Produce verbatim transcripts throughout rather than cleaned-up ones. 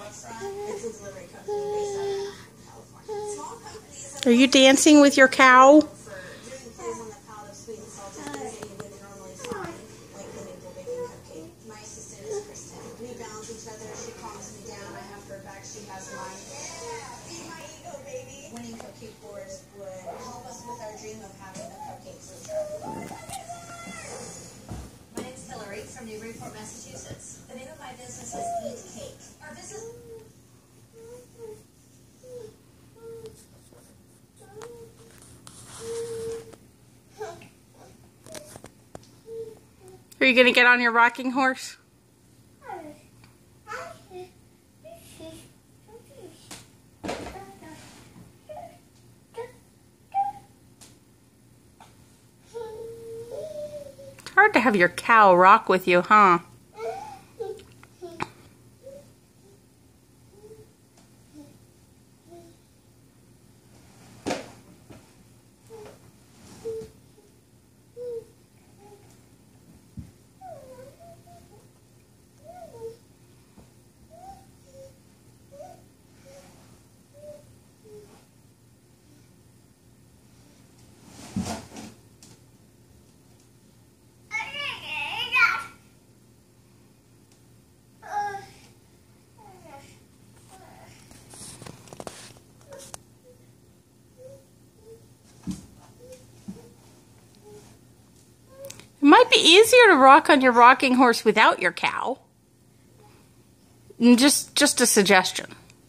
Are you dancing with your cow? My name's Hillary from Newburyport, Massachusetts. The name of my business is Eat Cake. Our business. Are you going to get on your rocking horse? It's hard to have your cow rock with you, huh? It might be easier to rock on your rocking horse without your cow. Just, just a suggestion.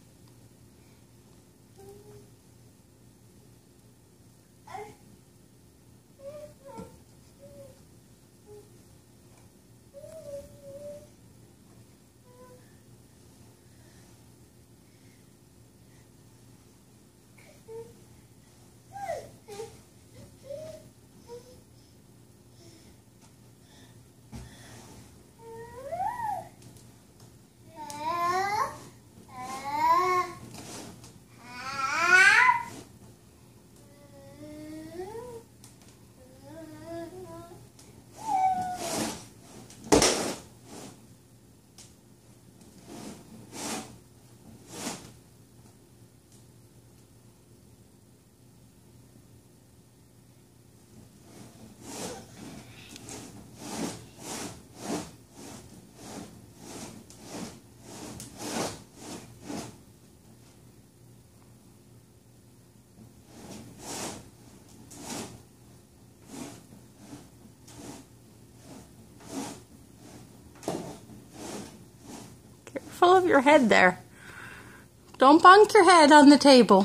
Careful of your head there. Don't bunk your head on the table.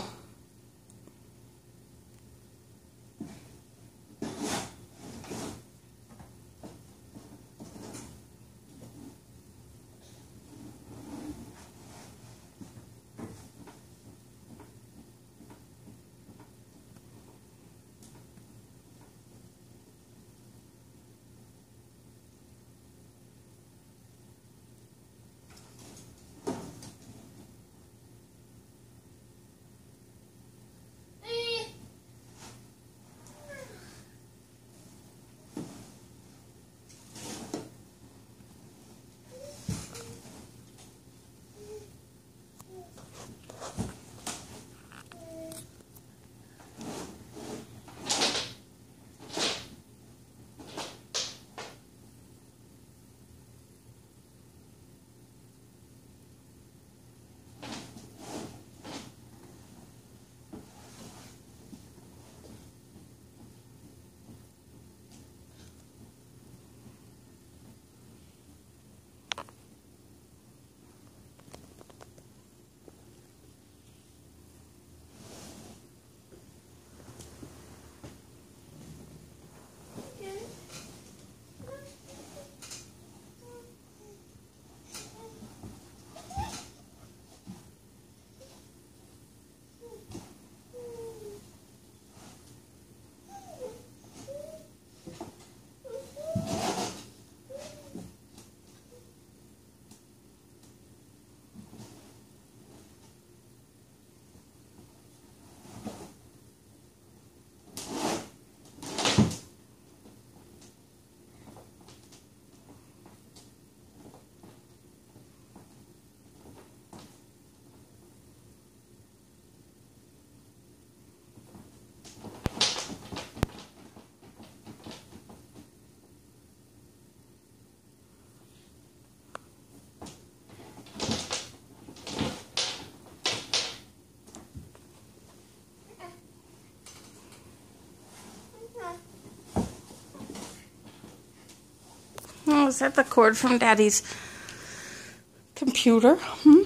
Oh, is that the cord from Daddy's computer? Hmm?